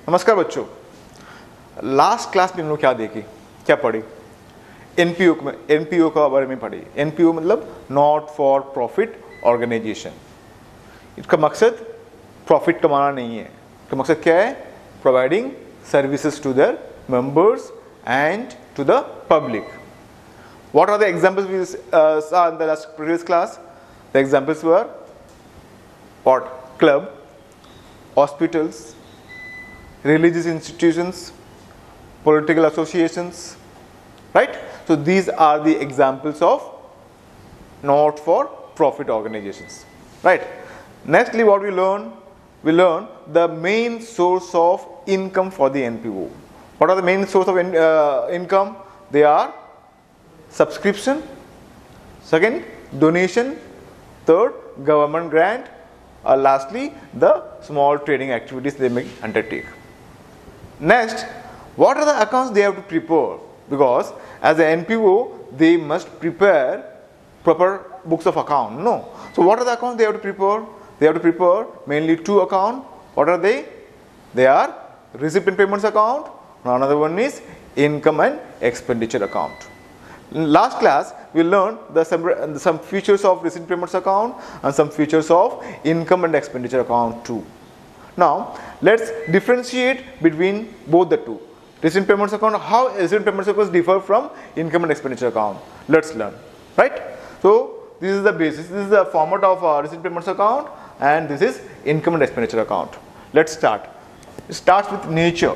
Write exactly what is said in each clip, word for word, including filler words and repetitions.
नमस्कार बच्चों, last class में हम लोग क्या देखे, क्या पढ़े? एनपीओ में, एनपीओ का बारे में पढ़े। एनपीओ मतलब नॉट फॉर प्रॉफिट ऑर्गेनाइजेशन। इसका मकसद प्रॉफिट कमाना नहीं है, इसका मकसद क्या है? Providing services to their members and to the public. What are the examples we uh, saw in the last previous class? The examples were what? Club, hospitals, religious institutions, political associations, right? So these are the examples of not for profit organizations, right? Nextly, what we learn? We learn the main source of income for the N P O. What are the main source of in, uh, income? They are subscription, second donation, third government grant, or lastly the small trading activities they may undertake. Next, what are the accounts they have to prepare? Because as an N P O they must prepare proper books of account. No. So what are the accounts they have to prepare? They have to prepare mainly two accounts. What are they? They are receipt and payments account. Another one is income and expenditure account. In last class, we learned the some, some features of receipt payments account and some features of income and expenditure account too. Now, let's differentiate between both the two. Receipt payments account, how receipt payments accounts differ from income and expenditure account. Let's learn, right? So, this is the basis. This is the format of uh, receipt payments account, and this is income and expenditure account. Let's start. It starts with nature.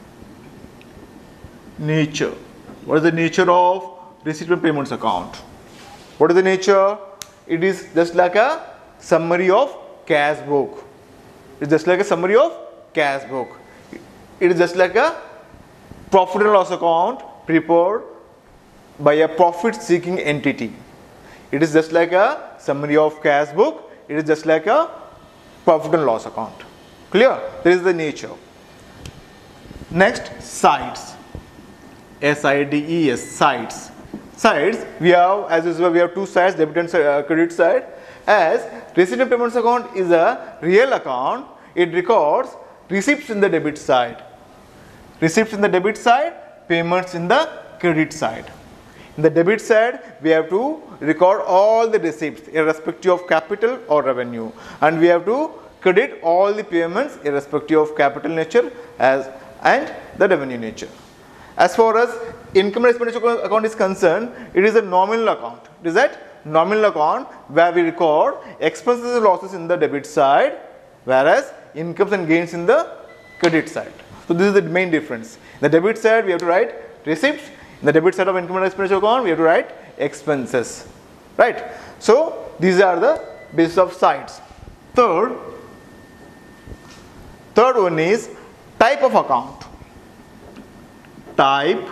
Nature. What is the nature of receipt and payments account? What is the nature? It is just like a summary of cash book. It's just like a summary of cash book. It is just like a profit and loss account prepared by a profit seeking entity. It is just like a summary of cash book. It is just like a profit and loss account. Clear? This is the nature. Next, sides. S I D E S, sides. Sides, we have, as usual, we have two sides, debit and uh, credit side. As receipt and payments account is a real account, it records receipts in the debit side. Receipts in the debit side, payments in the credit side. In the debit side, we have to record all the receipts irrespective of capital or revenue, and we have to credit all the payments irrespective of capital nature as and the revenue nature. As far as income and expenditure account is concerned, it is a nominal account. It is that nominal account where we record expenses and losses in the debit side, whereas incomes and gains in the credit side. So this is the main difference. In the debit side, we have to write receipts. In the debit side of income and expenditure account, we have to write expenses. Right? So these are the basis of sides. Third, third one is type of account. Type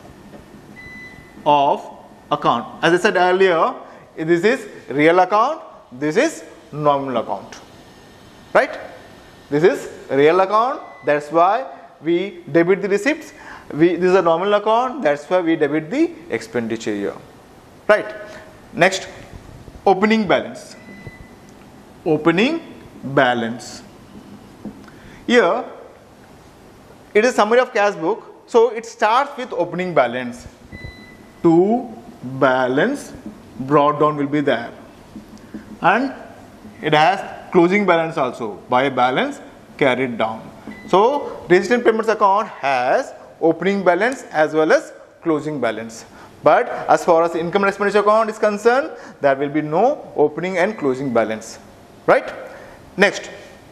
of account. As I said earlier, this is real account, this is nominal account. Right? This is real account, that's why we debit the receipts. We, this is a nominal account, that's why we debit the expenditure here. Right? Next, opening balance. Opening balance. Here, it is summary of cash book. So it starts with opening balance. To balance brought down will be there, and it has closing balance also, by balance carried down. So receipt and payments account has opening balance as well as closing balance. But as far as income and expenditure account is concerned, there will be no opening and closing balance. Right? Next,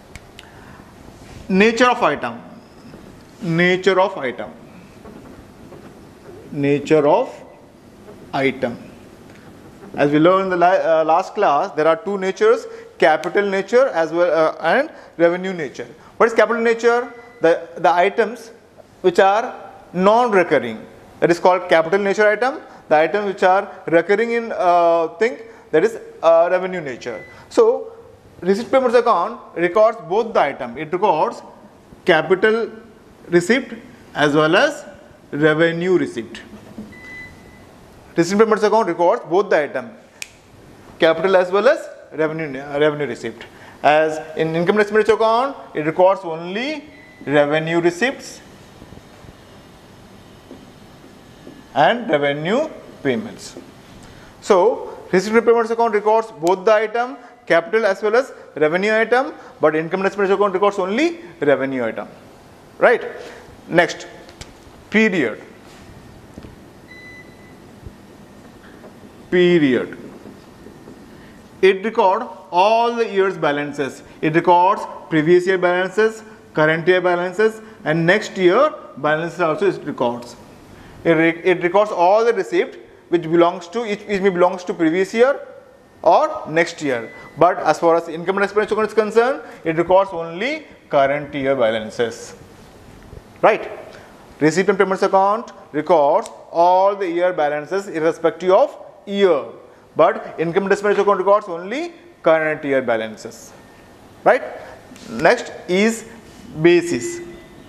nature of item. Nature of item. Nature of item. As we learned in the la uh, last class, there are two natures, capital nature as well uh, and revenue nature. What is capital nature? The, the items which are non-recurring, that is called capital nature item. The items which are recurring in uh, thing, that is uh, revenue nature. So receipt payments account records both the item. It records capital receipt as well as revenue receipt. Receipt payments account records both the item, capital as well as revenue uh, revenue receipt. As in income and expenditure account, it records only revenue receipts and revenue payments. So receipt and payments account records both the item, capital as well as revenue item, but income and expenditure account records only revenue item. Right? Next, period. Period. It records all the year's balances. It records previous year balances, current year balances, and next year balances also it records. It, re it records all the receipt which belongs to each, each belongs to previous year or next year. But as far as income and expenditure account is concerned, it records only current year balances. Right? Receipt and payments account records all the year balances irrespective of year, but income and expenditure account records only current year balances. Right? Next is basis.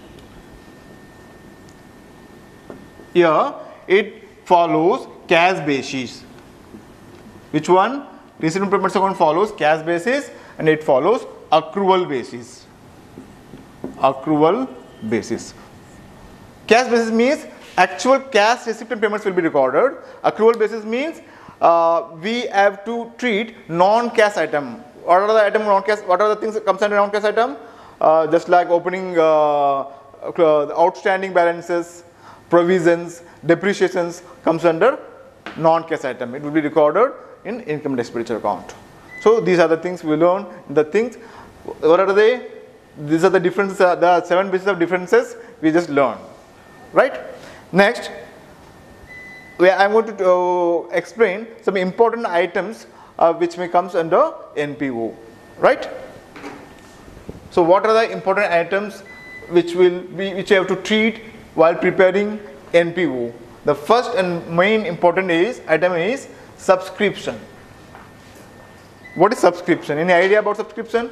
Here it follows cash basis. Which one? Receipt and payments account follows cash basis and it follows accrual basis. Accrual basis. Cash basis means actual cash receipt and payments will be recorded. Accrual basis means uh, we have to treat non-cash item. What are the item non-cash? What are the things that comes under non-cash item? Uh, just like opening uh, outstanding balances, provisions, depreciations comes under non-cash item. It will be recorded in income and expenditure account. So these are the things we learn. The things, what are they? These are the differences. There are seven bases of differences we just learned. Right? Next, I am going to uh, explain some important items uh, which may comes under N P O. Right? So what are the important items which will be which you have to treat while preparing N P O? The first and main important is item is subscription. What is subscription? Any idea about subscription?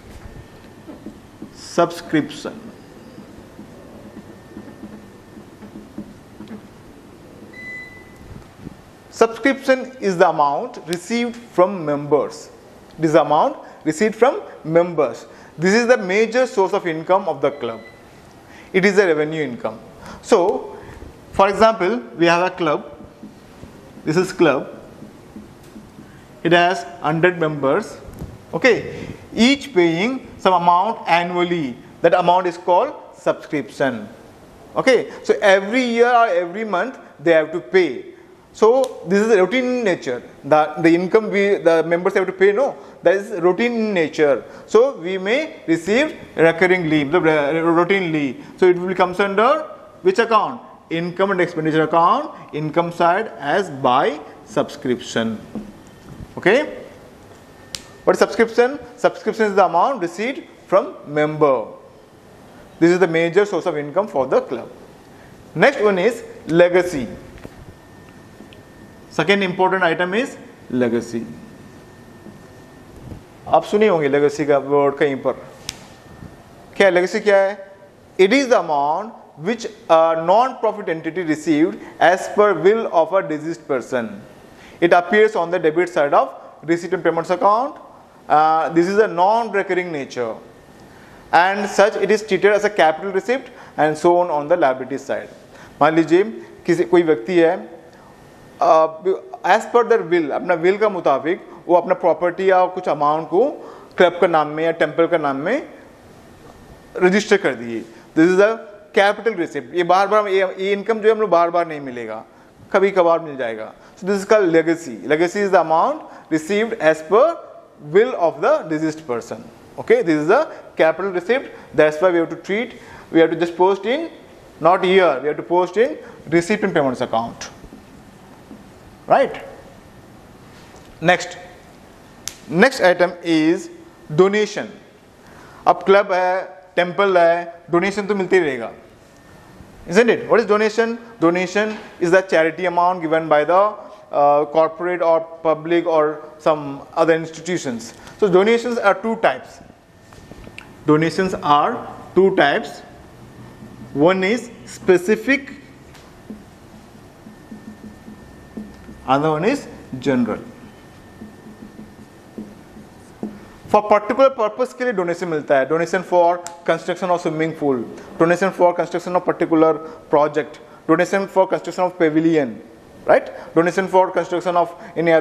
Subscription. Subscription is the amount received from members. It is the amount received from members. This is the major source of income of the club. It is a revenue income. So, for example, we have a club. This is club. It has one hundred members. Okay. Each paying some amount annually. That amount is called subscription. Okay. So, every year or every month they have to pay. So this is routine in nature. The, the income we the members have to pay, no, that is routine in nature. So we may receive recurringly, routinely. So it will comes under which account? Income and expenditure account, income side as by subscription. Okay. What is subscription? Subscription is the amount received from member. This is the major source of income for the club. Next one is legacy. Second important item is legacy. आप सुने होंगे legacy का word कहीं पर. क्या legacy क्या है? It is the amount which a non-profit entity received as per will of a deceased person. It appears on the debit side of receipt and payments account. Uh, this is a non-recurring nature, and such it is treated as a capital receipt and so on on the liability side. मान लीजिए किसी कोई व्यक्ति है, as per there will, अपना will का मुताबिक वो अपना प्रॉपर्टी या कुछ अमाउंट को क्लब का नाम में या टेम्पल का नाम में रजिस्टर कर दिए. This is a capital receipt. ये बार बार ये, ये इनकम जो है हम लोग बार बार नहीं मिलेगा, कभी कभार मिल जाएगा. So this is called legacy. Legacy is the amount received as per will of the deceased person. Okay, this is a capital receipt. That's why we have to treat, we have to just post in, not year, we have to post in receipt and payments account. Right? Next, next item is donation. अब club है, temple है, donation तो मिलती रहेगा. Isn't it? What is donation? Donation is the charity amount given by the uh, corporate or public or some other institutions. So donations are two types. Donations are two types. One is specific, other one is general. For particular purpose के लिए donation मिलता है, donation for construction of swimming pool, donation for construction of particular project, donation for construction of pavilion, right, donation for construction of any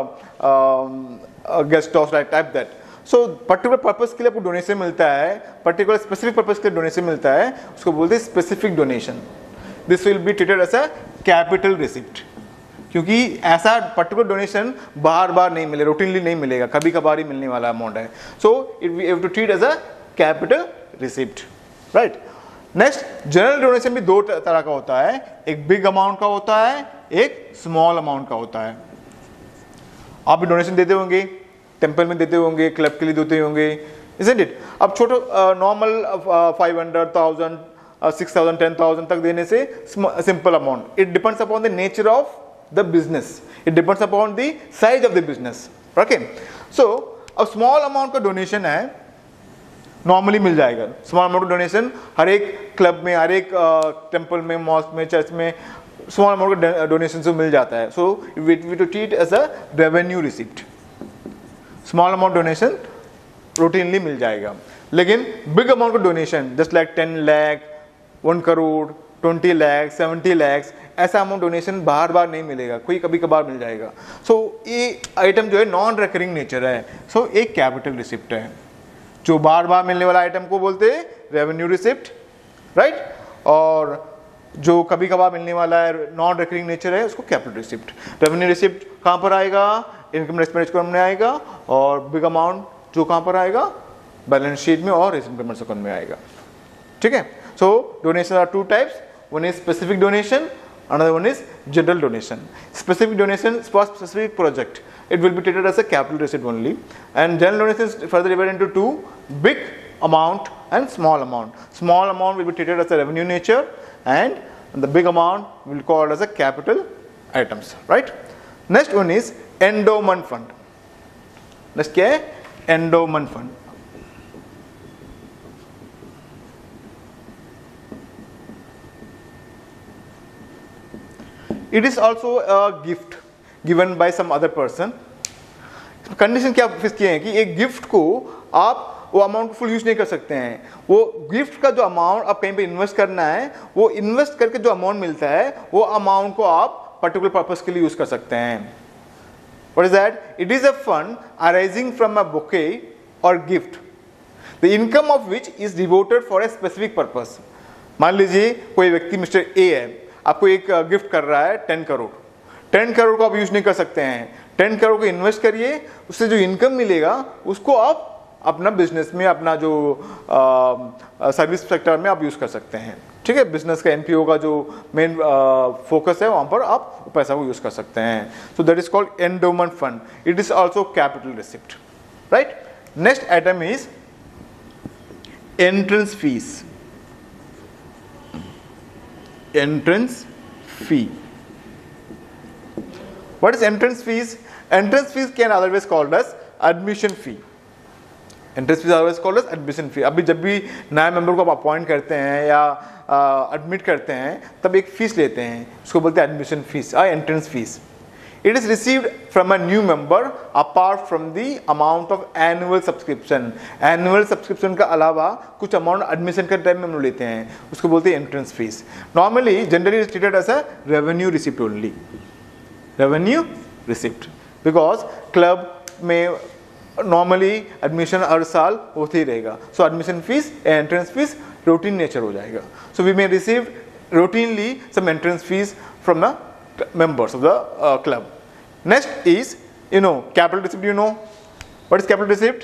other guest house, right, type that. So particular purpose के लिए आपको donation मिलता है, particular specific purpose के लिए donation मिलता है, उसको बोलते हैं specific donation. This will be treated as a capital receipt, क्योंकि ऐसा पर्टिकुलर डोनेशन बार बार नहीं मिलेगा, रूटीनली नहीं मिलेगा, कभी कभार ही मिलने वाला अमाउंट है. So it we have to treat as a capital receipt, right. Next, general donation भी दो तरह का होता है, एक बिग अमाउंट का होता है, एक स्मॉल अमाउंट का होता है. आप भी डोनेशन देते होंगे, टेम्पल में देते होंगे, क्लब के लिए देते होंगे, isn't it? अब छोटा normal five hundred thousand six thousand ten thousand तक देने से simple amount. It depends upon the nature of the business, it depends upon the size of the business, okay. So अब small amount का donation है, normally मिल जाएगा. small amount का donation हर एक club में, हर एक temple में, mosque में, church में small amount का donation से मिल जाता है. so we we to treat as a revenue receipt. small amount donation routinely मिल जाएगा. लेकिन big amount का donation just like ten lakh, one crore, twenty lakh, seventy lakh, ऐसा अमाउंट डोनेशन बार बार नहीं मिलेगा, कोई कभी कभार मिल जाएगा. सो so, ये आइटम जो है नॉन रिकरिंग नेचर है. सो so, एक कैपिटल रिसिप्ट है. जो बार बार मिलने वाला आइटम को बोलते हैं रेवेन्यू रिसिप्ट, राइट, और जो कभी कभार मिलने वाला है नॉन रिकरिंग नेचर है उसको कैपिटल रिसिप्ट. रेवेन्यू रिसिप्ट कहाँ पर आएगा? इनकम एक्सपेंडिचर में आएगा. और बिग अमाउंट जो कहाँ पर आएगा? बैलेंस शीट में और इनकम पेमेंट अकाउंट में आएगा. ठीक है. So donation are two types, one is specific donation, another one is general donation. Specific donation is for specific project, it will be treated as a capital receipt only, and general donation is further divided into two, big amount and small amount. Small amount will be treated as a revenue nature, and the big amount will be called as a capital items, right. Next one is endowment fund. Next क्या है? endowment fund. It is also a gift given by some other person. Condition क्या fix किए हैं कि एक gift को आप वो अमाउंट को फुल यूज नहीं कर सकते हैं. वो गिफ्ट का जो अमाउंट आप कहीं पे इन्वेस्ट करना है, वो इन्वेस्ट करके जो अमाउंट मिलता है वो अमाउंट को आप पर्टिकुलर पर्पस के लिए यूज कर सकते हैं. What is that? It is a fund arising from a bouquet और gift, the income of which is devoted for a specific purpose. मान लीजिए कोई व्यक्ति मिस्टर ए है, आपको एक गिफ्ट कर रहा है टेन करोड़. टेन करोड़ को आप यूज नहीं कर सकते हैं. टेन करोड़ को इन्वेस्ट करिए, उससे जो इनकम मिलेगा उसको आप अपना बिजनेस में, अपना जो सर्विस सेक्टर में आप यूज कर सकते हैं. ठीक है. बिजनेस का एनपीओ का जो मेन फोकस है वहां पर आप पैसा को यूज कर सकते हैं. So that is called endowment fund. It is also capital receipt, right. Next item is entrance fees. Entrance fee. What is entrance fees? Entrance fees can otherwise called as admission fee. Entrance fees otherwise called as admission fee. अभी जब भी नए member को आप appoint करते हैं या admit uh, करते हैं तब एक फीस लेते हैं, उसको बोलते हैं एडमिशन फीस या entrance fees. It is received from a new member apart from the amount of annual subscription. Annual subscription का अलावा कुछ amount admission के टाइम में हम लोग लेते हैं, उसको बोलते हैं entrance fees. Normally, generally is treated as a revenue receipt only. Revenue receipt. Because club में normally admission हर साल होते ही रहेगा. So admission fees, entrance fees routine nature हो जाएगा. So we may receive routinely some entrance fees from the members of the uh, club. Next is, you know, capital receipt. You know what is capital receipt?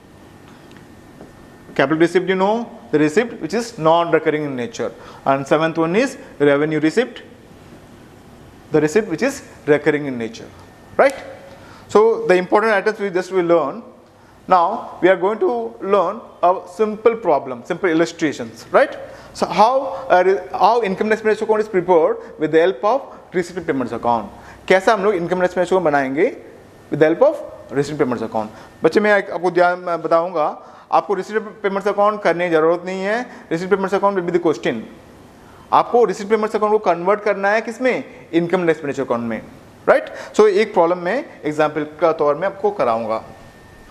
Capital receipt, you know, the receipt which is non-recurring in nature. And seventh one is revenue receipt, the receipt which is recurring in nature, right. So the important items we just will learn. Now we are going to learn a simple problem, simple illustrations, right. So how uh, how income tax expenditure account is prepared with the help of receipt payments account. कैसा हम लोग income tax expenditure को बनाएंगे with the help of receipt payments account. बच्चे मैं आपको ध्यान बताऊंगा, आपको रिसीट पेमेंट्स अकाउंट करने की जरूरत नहीं है. Receipt payments account will be the question. आपको रिसीट पेमेंट्स अकाउंट को कन्वर्ट करना है किसमें? इनकम टैक्स एक्सपेंडिचर अकाउंट में, राइट. सो एक प्रॉब्लम में एग्जाम्पल का तौर में आपको कराऊंगा.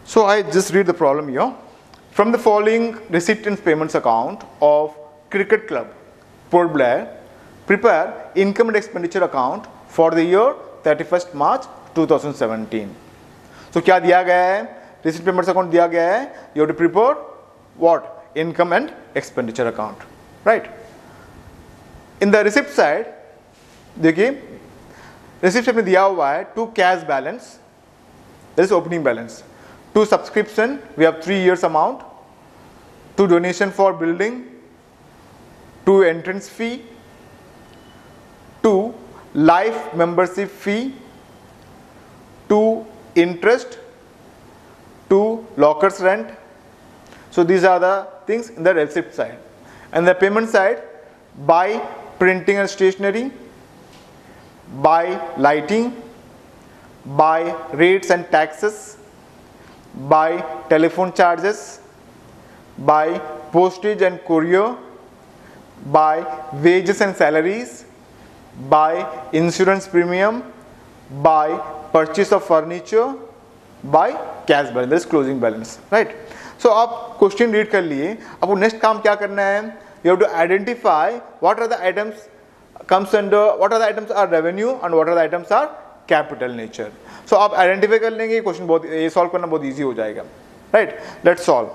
So I just read the problem here. From the following receipt and payments account of Cricket Club, Port Blair, prepare income and expenditure account for the year thirty-first March twenty seventeen. So क्या दिया गया है? Receipt payments account दिया गया है. You have to prepare what? Income and expenditure account, right? In the receipt side, देखिए receipt में दिया हुआ है to cash balance, that is opening balance. To subscription, we have three years amount. To donation for building, to entrance fee, to life membership fee, to interest, to lockers rent. So these are the things in the receipt side. And the payment side, by printing and stationery, by lighting, by rates and taxes, by telephone charges, by postage and courier, by wages and salaries, by insurance premium, by purchase of furniture, by cash balance, this closing balance, right? So आप question read कर लिए. आपको next काम क्या करना है? You have to identify what are the items comes under, what are the items are revenue and what are the items are capital nature. So आप identify कर लेंगे, क्वेश्चन बहुत ये सॉल्व करना बहुत इजी हो जाएगा, right? Let's solve.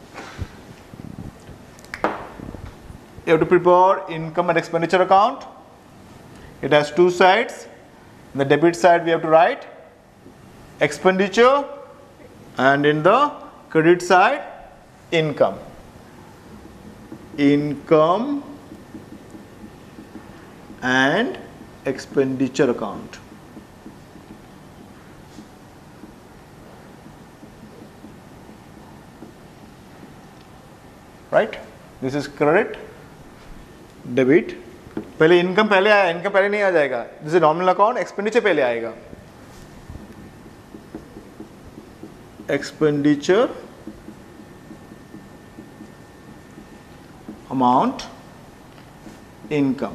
You have to prepare income and expenditure account. It has two sides. In the debit side we have to write expenditure, and in the credit side income. Income and expenditure account. Right? This is credit, debit. पहले income पहले आया, income पहले नहीं आ जाएगा. This is nominal account, expenditure पहले आएगा. Expenditure amount, income.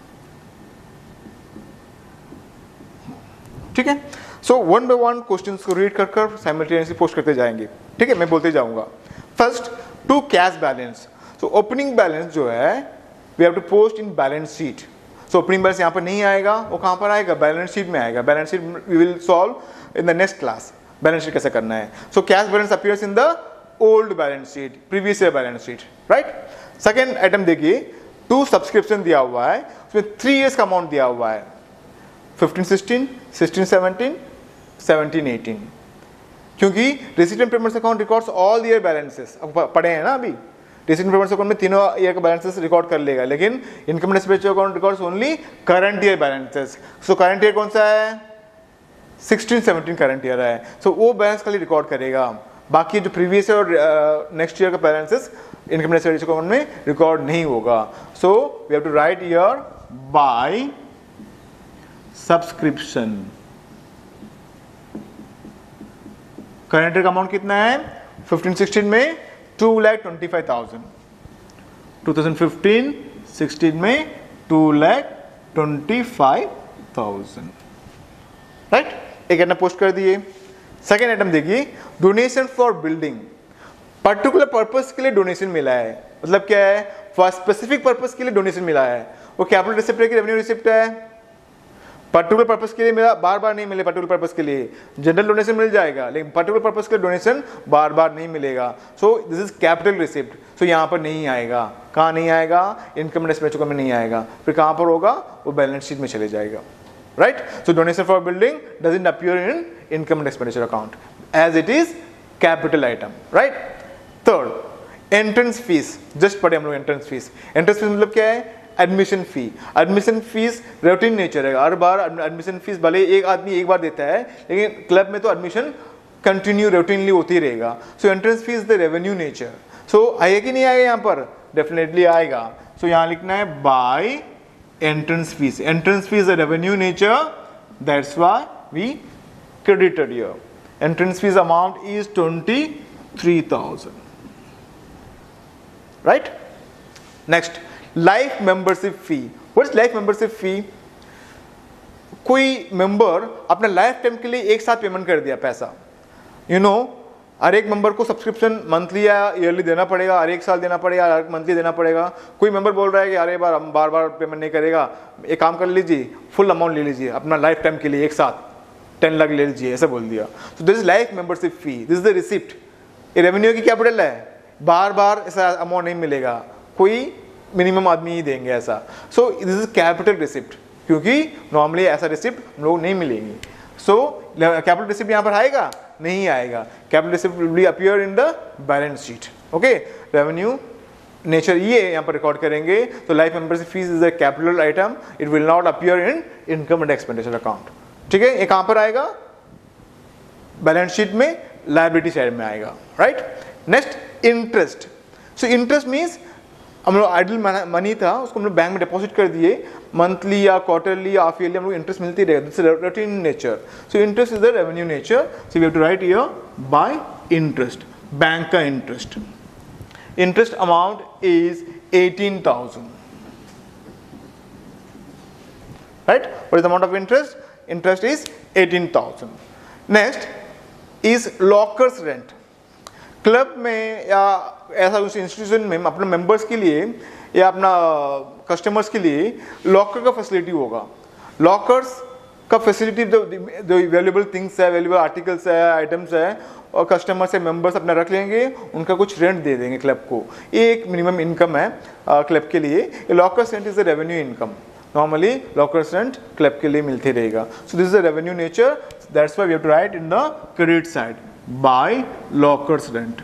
ठीक है? So one by one questions को रीड कर कर साइमल्टेनियसली पोस्ट करते जाएंगे. ठीक है, मैं बोलते जाऊंगा. First, to cash balance. So opening balance जो है we have to post in balance sheet. So opening balance यहाँ पर नहीं आएगा, वो कहाँ पर आएगा? बैलेंस शीट में आएगा. Balance sheet we will solve in the next class. Balance sheet कैसे करना है. So cash balance appears in the old balance sheet, previous year balance sheet, right? Second item देखिए, टू सब्सक्रिप्शन दिया हुआ है, उसमें थ्री ईयर्स का amount दिया हुआ है. Fifteen sixteen, sixteen seventeen, seventeen eighteen. क्योंकि receipt and payments account records all year balances. अब पढ़े हैं ना अभी, रिसीट एंड पेमेंट्स अकाउंट में तीनों ईयर का बैलेंसेस रिकॉर्ड कर लेगा, लेकिन income and expenditure account records only current year balances. So current year कौन सा है? सिक्सटीन सेवनटीन करंट ईयर है. सो so, वो बैलेंस खाली रिकॉर्ड करेगा. बाकी जो प्रीवियस और नेक्स्ट ईयर का balances income and expenditure account में रिकॉर्ड नहीं होगा. So we have to write year by subscription. Current year का अमाउंट कितना है? फिफ्टीन सिक्सटीन में two lakh twenty five thousand. Two thousand fifteen sixteen में two lakh twenty five thousand, right? एक item post कर दिए. सेकेंड आइटम देखिए, donation for building. Particular purpose के लिए डोनेशन मिला है. मतलब क्या है? फॉर स्पेसिफिक पर्पस के लिए डोनेशन मिला है. वो कैपिटल रिसिप्ट है कि रेवेन्यू रिसिप्ट है? पर्टिकुलर पर्पस के लिए मिला, बार बार नहीं मिले. पर्टिकुलर पर्पस के लिए जनरल डोनेशन मिल जाएगा, लेकिन पर्टिकुलर पर्पस के लिए डोनेशन बार बार नहीं मिलेगा. So this is capital receipt. So यहाँ पर नहीं आएगा. कहाँ नहीं आएगा? इनकम एंड एक्सपेंडिचर में नहीं आएगा. फिर कहाँ पर होगा? वो बैलेंस शीट में चले जाएगा, right? So donation for building doesn't appear in income and expenditure account as it is capital item, right? Third, entrance fees. Just पढ़े हम लोग एंट्रेंस फीस. एंट्रेंस फीस मतलब क्या है? Admission fee. Admission fees routine nature है. हर बार admission fees भले एक आदमी एक बार देता है, लेकिन क्लब में तो एडमिशन कंटिन्यू रूटीनली होती रहेगा. So entrance fees the revenue nature. So आएगा कि नहीं आएगा? यहाँ पर डेफिनेटली आएगा. सो so, यहाँ लिखना है by entrance fees. Entrance fees the revenue nature, that's why we credited here. Entrance fees amount is twenty three thousand, right? Next, life membership fee. What is life membership fee? कोई member अपना life time के लिए एक साथ payment कर दिया पैसा. You know हर एक मेंबर को सब्सक्रिप्शन मंथली या ईयरली देना पड़ेगा, हर एक साल देना पड़ेगा, हर मंथली देना पड़ेगा। कोई मेंबर बोल रहा है कि अरे बार हम बार बार पेमेंट नहीं करेगा, एक काम कर लीजिए, फुल अमाउंट ले लीजिए अपना लाइफ टाइम के लिए, एक साथ टेन लाख ले लीजिए, ऐसा बोल दिया। तो this is life membership fee, this is the receipt. ये रेवेन्यू की कैपिटल है, बार बार ऐसा अमाउंट नहीं मिलेगा, कोई मिनिमम आदमी ही देंगे ऐसा। So this is capital receipt, क्योंकि नॉर्मली ऐसा रिसिप्ट हम लोग नहीं मिलेंगे। सो कैपिटल रिसिप्ट यहाँ पर आएगा नहीं आएगा, capital receipt will be appear in the balance sheet. Okay, revenue nature ये यहाँ पर रिकॉर्ड करेंगे। तो life membership fees is a capital item, it will not appear in income and expenditure account. ठीक है, ये कहाँ पर आएगा? बैलेंस शीट में लायबिलिटी साइड में आएगा, right. Next interest. So interest means हम लोग आइडल मनी था, उसको हम लोग बैंक में डिपॉजिट कर दिए, मंथली या क्वार्टरली या हाफ ईयरली हम लोग इंटरेस्ट मिलती रहेगा। This is routine nature. So interest is the revenue nature. So we have to write here by interest, bank का interest. Interest amount is eighteen thousand, right. What is the amount of interest? Interest is eighteen thousand. Next is lockers rent. Club में या ऐसा उस institution में अपने members के लिए या अपना कस्टमर्स के लिए लॉकर का फैसिलिटी होगा। लॉकर्स का फैसिलिटी जो जो वैल्यूएबल थिंग्स है, वैल्यूएबल आर्टिकल्स है, आइटम्स है, और कस्टमर से मेंबर्स अपना रख लेंगे, उनका कुछ रेंट दे देंगे क्लब को। ये एक मिनिमम इनकम है क्लब के लिए। Lockers rent is the revenue income. Normally lockers rent club के लिए मिलते रहेगा। So this is the revenue nature, that's why we have to write in the credit side by lockers rent.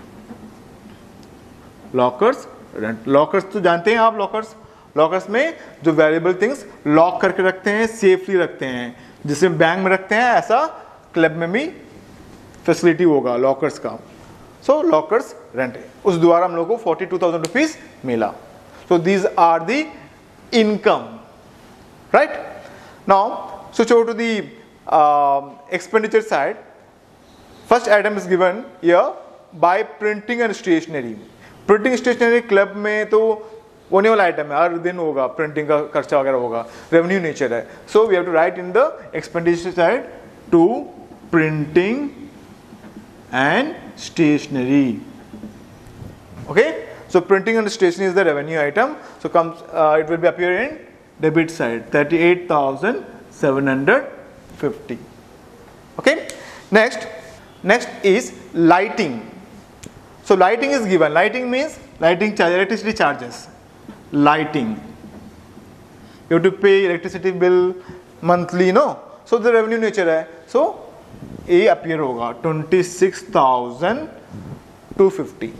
Lockers rent, lockers तो जानते हैं आप, lockers lockers में जो वैल्यूएबल थिंग्स लॉक करके रखते हैं, सेफली रखते हैं, जिसे बैंक में रखते हैं, ऐसा क्लब में भी फैसिलिटी होगा लॉकर्स का। सो लॉकर्स रेंट, उस द्वारा हम लोग को फोर्टी टू थाउजेंड रुपीज मिला। So these are the income, right. Now switch over to the uh, expenditure side. First item is given here by printing and stationery. Printing stationery club में तो होने वाला आइटम है, हर दिन होगा printing का खर्चा वगैरह होगा, रेवेन्यू नेचर है। So we have to write in the expenditure side to printing and stationery. Okay, so printing and stationery is the revenue item. So comes it will be appear in debit side, thirty eight thousand seven hundred fifty. Okay, next next is lighting. So lighting is given. Lighting means lighting charge, electricity charges. Lighting. You have to pay electricity bill monthly, no? So the revenue nature है. So ये appear होगा twenty six thousand two fifty.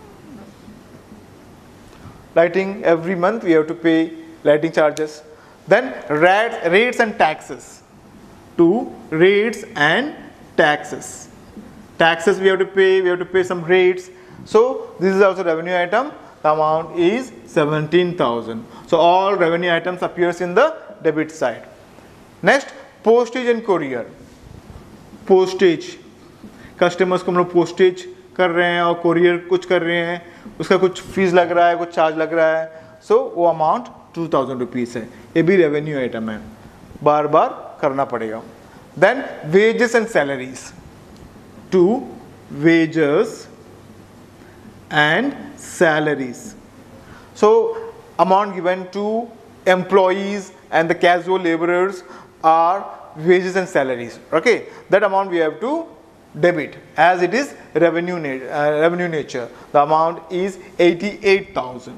Lighting every month we have to pay lighting charges. Then rates, rates and taxes. Two rates and taxes. Taxes we have to pay. We have to pay some rates. So this is also revenue item. The amount is seventeen thousand. So all revenue items appears in the debit side. Next, postage and courier. Postage, customers को हम लोग postage कर रहे हैं और courier कुछ कर रहे हैं, उसका कुछ फीस लग रहा है, कुछ चार्ज लग रहा है, so वो अमाउंट टू थाउजेंड रुपीज़ है। ये भी रेवेन्यू आइटम है, बार बार करना पड़ेगा। Then wages and salaries. Two wages and salaries. So amount given to employees and the casual laborers are wages and salaries. Okay, that amount we have to debit as it is revenue na- uh, revenue nature. The amount is eighty-eight thousand.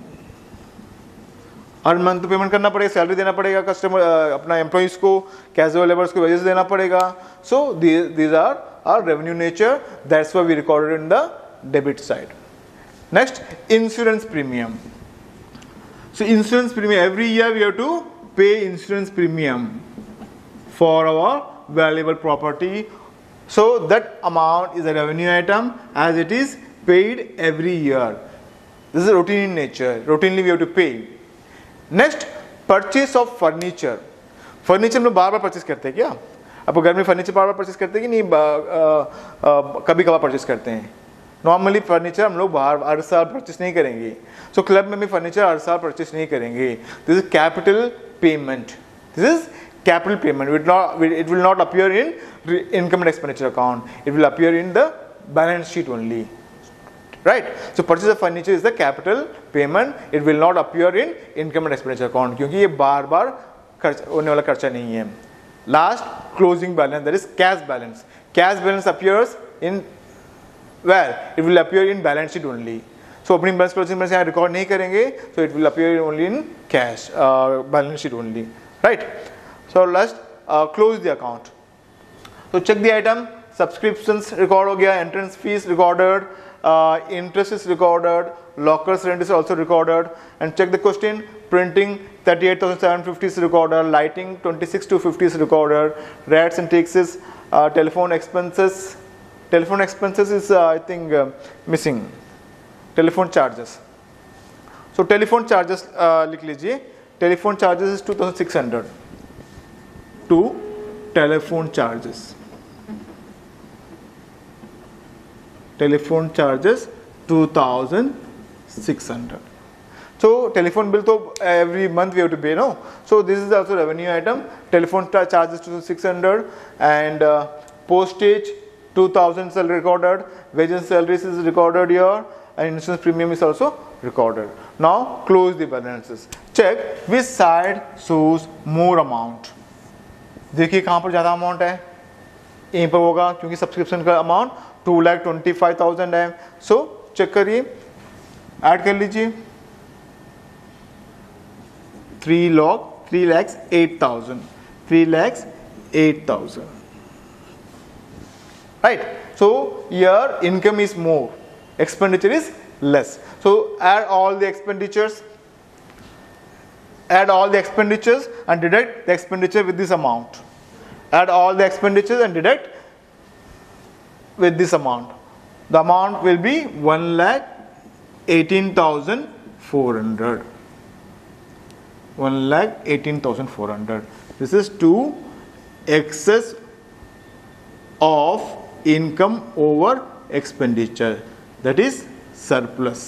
हर month payment करना पड़ेगा, salary देना पड़ेगा customer अपना employees को, casual labours को wages देना पड़ेगा. So these are are revenue nature, that's why we recorded in the debit side. Next, insurance premium. So insurance premium, every year we have to pay insurance premium for our valuable property. So that amount is a revenue item as it is paid every year. This is routine in nature. Routinely we have to pay. Next, purchase of furniture. Furniture हम लोग बार बार purchase करते हैं क्या? आपको घर में furniture बार बार purchase करते हैं कि नहीं, कभी कभार परचेस करते हैं? नॉर्मली फर्नीचर हम लोग बाहर हर साल परचेस नहीं करेंगे. सो so, क्लब में भी फर्नीचर हर साल परचेस नहीं करेंगे. This is capital payment. दिस इज capital payment. It will not, it will not appear in income and expenditure account. It will appear in the balance sheet only, right? So purchase of furniture is the capital payment. It will not appear in income and expenditure account क्योंकि ये बार बार खर्च होने वाला खर्चा नहीं है. Last, closing balance, that is cash balance. Cash balance appears in where? It will appear in balance sheet only. So opening balance, closing balance यहाँ record नहीं करेंगे, so it will appear only in cash uh, balance sheet only, right? So last, uh, close the account. So check the item. Subscriptions record हो गया, entrance fees recorded, uh, interest is recorded, lockers rent is also recorded, and check the question. Printing thirty-eight thousand seven hundred fifty is recorded, lighting twenty-six thousand two hundred fifty is recorded, rats and taxes, uh, telephone expenses, telephone expenses is uh, I think uh, missing, telephone charges. So telephone charges uh, लिख लीजिए, telephone charges is two thousand six hundred, two telephone charges. Telephone charges two thousand six hundred. So telephone bill to every month we have to pay, no? So this is also revenue item. Telephone charges two thousand six hundred, and uh, postage two thousand is recorded. Wages and salaries is recorded here, and insurance premium is also recorded. Now close the balances. Check which side shows more amount. देखिए कहाँ पर ज़्यादा amount है, यहीं पर होगा क्योंकि subscription का amount two lakh twenty five thousand है. सो चेक करिए, ऐड कर लीजिए, three lakh three lakhs eight thousand three lakhs eight thousand right. So your income is more, expenditure is less. So add all the expenditures, add all the expenditures and deduct the expenditure with this amount. Add all the expenditures and deduct with this amount. The amount will be one lakh eighteen thousand four hundred. one lakh eighteen thousand four hundred. This is to excess of income over expenditure, that is surplus.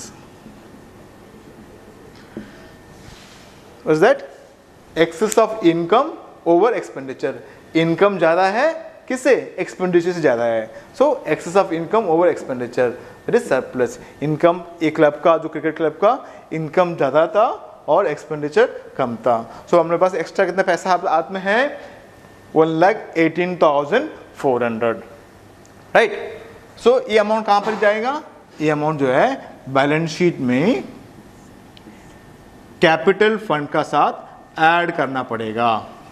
What's that? Excess of income over expenditure. Income ज़्यादा है किससे? Expenditure से ज़्यादा है. So excess of income over expenditure, that is surplus. Income एक club का, जो cricket club का income ज़्यादा था और expenditure कम था. So हमारे पास एक्स्ट्रा कितना पैसा हाथ में है? one lakh eighteen thousand four hundred. Right. So ये अमाउंट कहाँ पर जाएगा? ये अमाउंट जो है बैलेंस शीट में कैपिटल फंड का साथ ऐड करना पड़ेगा.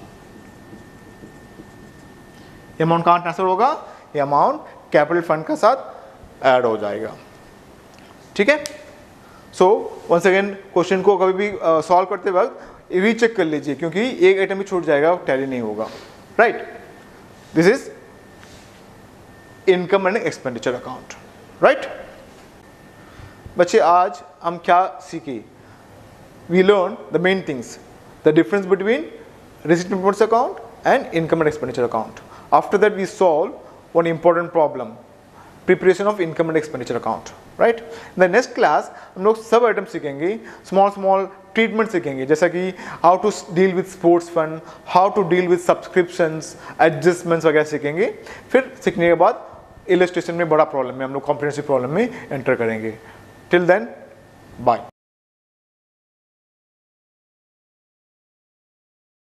ये अमाउंट कहाँ ट्रांसफर होगा? ये अमाउंट कैपिटल फंड का साथ ऐड हो जाएगा. ठीक है. सो वंस अगेन क्वेश्चन को कभी भी सॉल्व uh, करते वक्त रीचेक कर लीजिए क्योंकि एक आइटम भी छूट जाएगा, टैली नहीं होगा. Right. This is income and expenditure account. Right बच्चे, आज हम क्या सीखे? We learned the main things, the difference between receipt and payments account and income and expenditure account. After that we solve one important problem, preparation of income and expenditure account. Right? In the next class हम लोग सब item सीखेंगे, small small treatment सीखेंगे, जैसा कि how to deal with sports fund, how to deal with subscriptions, adjustments वगैरह सीखेंगे. फिर सीखने के बाद illustration में बड़ा प्रॉब्लम में हम लोग comprehensive प्रॉब्लम में एंटर करेंगे. Till then, bye.